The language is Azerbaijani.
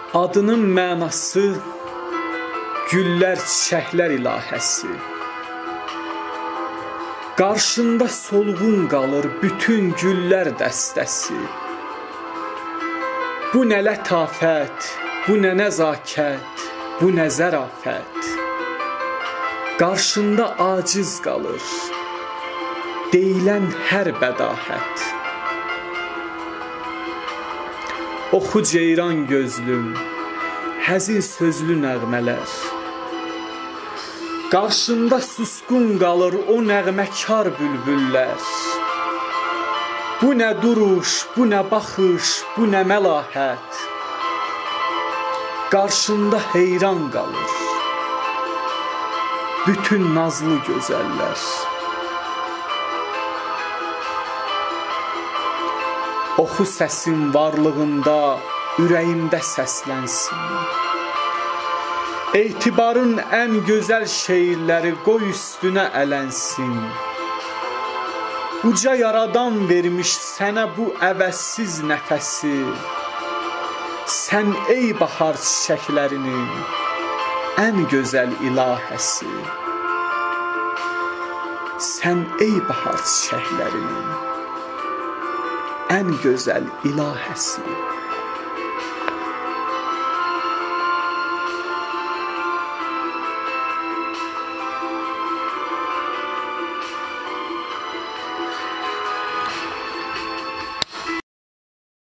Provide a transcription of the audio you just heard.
Adının mənası güllər, çiçəklər ilahəsi. Qarşında solğun qalır bütün güllər dəstəsi. Bu nə lətafət, bu nə nəzakət, bu nə zərafət. Qarşında aciz qalır deyilən hər bədahət. Oxu ceyran gözlüm, həzin sözlü nəğmələr. Qarşında susqun qalır o nəğməkar bülbüllər. Bu nə duruş, bu nə baxış, bu nə məlahət. Qarşında heyran qalır bütün nazlı gözəllər. Oxu səsin varlığında ürəyimdə səslənsin. Etibarın ən gözəl şeirləri qoy üstünə ələnsin. Uca yaradan vermiş sənə bu əvəzsiz nəfəsi. Sən ey bahar çiçəklərinin ən gözəl ilahəsi. Sən ey bahar çiçəklərinin ən gözəl ilahəsi.